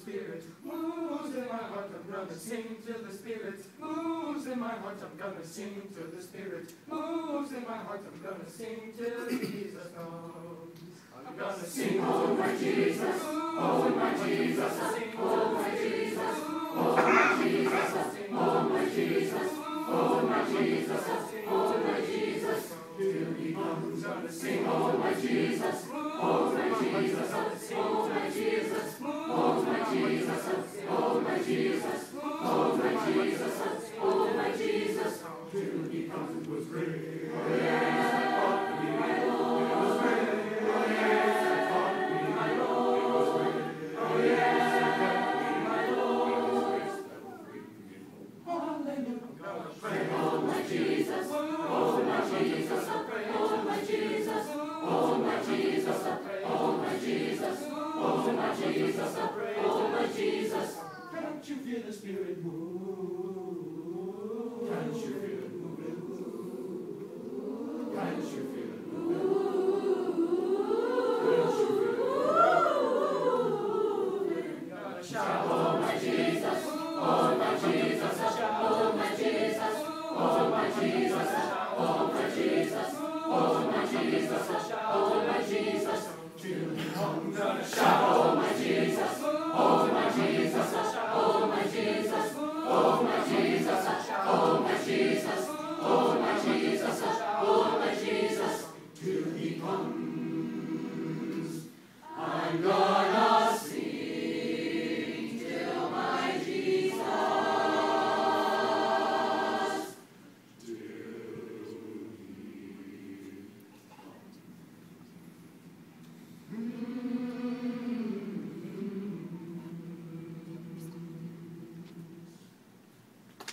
Spirit moves in my heart. I'm gonna sing till the Spirit moves in my heart. I'm gonna sing till the Spirit moves in my heart. I'm gonna sing till Jesus comes. I'm gonna sing, oh my Jesus, oh my Jesus, oh my Jesus, oh my Jesus, oh my Jesus, oh my Jesus, oh my Jesus, till He comes. I'm gonna sing, oh my Jesus.